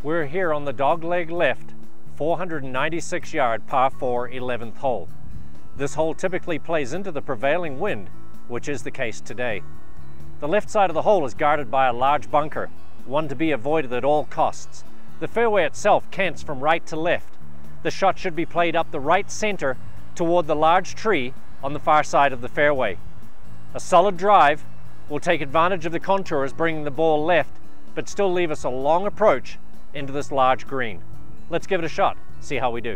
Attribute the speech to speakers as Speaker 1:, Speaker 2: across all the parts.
Speaker 1: We're here on the dogleg left, 496 yard par 4 11th hole. This hole typically plays into the prevailing wind, which is the case today. The left side of the hole is guarded by a large bunker, one to be avoided at all costs. The fairway itself cants from right to left. The shot should be played up the right center toward the large tree on the far side of the fairway. A solid drive will take advantage of the contours, bringing the ball left, but still leave us a long approach into this large green. Let's give it a shot, see how we do.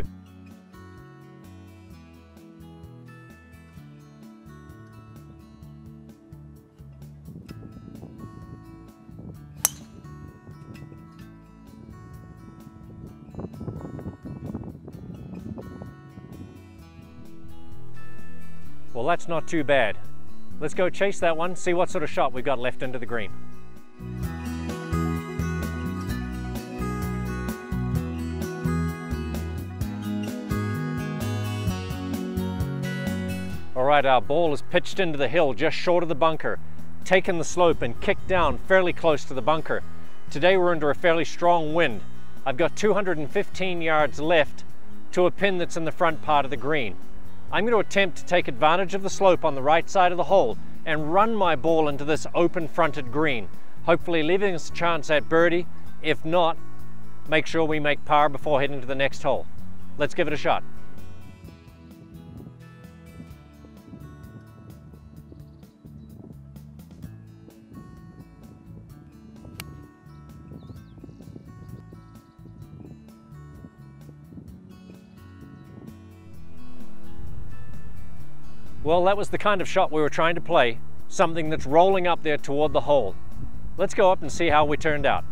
Speaker 1: Well, that's not too bad. Let's go chase that one, see what sort of shot we've got left into the green. All right, our ball is pitched into the hill just short of the bunker, taken the slope and kicked down fairly close to the bunker. Today we're under a fairly strong wind. I've got 215 yards left to a pin that's in the front part of the green. I'm going to attempt to take advantage of the slope on the right side of the hole and run my ball into this open fronted green, hopefully leaving us a chance at birdie. If not, make sure we make par before heading to the next hole. Let's give it a shot. Well, that was the kind of shot we were trying to play, something that's rolling up there toward the hole. Let's go up and see how we turned out.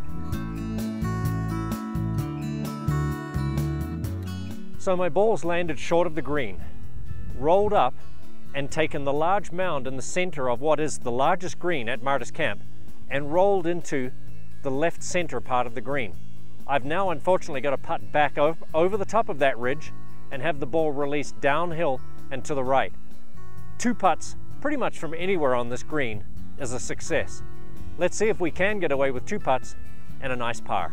Speaker 1: So my ball's landed short of the green, rolled up and taken the large mound in the center of what is the largest green at Martis Camp and rolled into the left center part of the green. I've now unfortunately got to putt back over the top of that ridge and have the ball released downhill and to the right. 2 putts pretty much from anywhere on this green is a success. Let's see if we can get away with 2 putts and a nice par.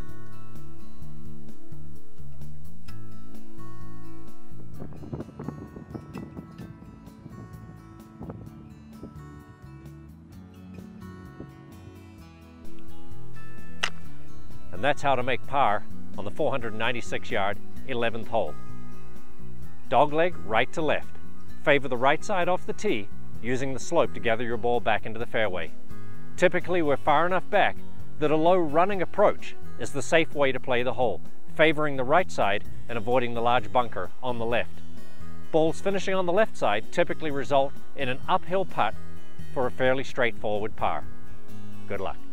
Speaker 1: And that's how to make par on the 496 yard 11th hole. Dogleg right to left. Favor the right side off the tee, using the slope to gather your ball back into the fairway. Typically, we're far enough back that a low running approach is the safe way to play the hole, favoring the right side and avoiding the large bunker on the left. Balls finishing on the left side typically result in an uphill putt for a fairly straightforward par. Good luck.